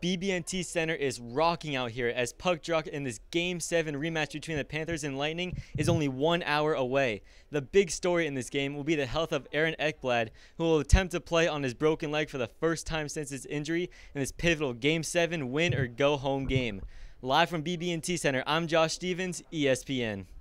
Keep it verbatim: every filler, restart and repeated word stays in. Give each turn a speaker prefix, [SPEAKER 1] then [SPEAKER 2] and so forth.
[SPEAKER 1] B B N T Center is rocking out here as puck drop in this Game seven rematch between the Panthers and Lightning is only one hour away. The big story in this game will be the health of Aaron Ekblad, who will attempt to play on his broken leg for the first time since his injury in this pivotal Game seven win or go home game. Live from B B N T Center, I'm Josh Stevens, E S P N.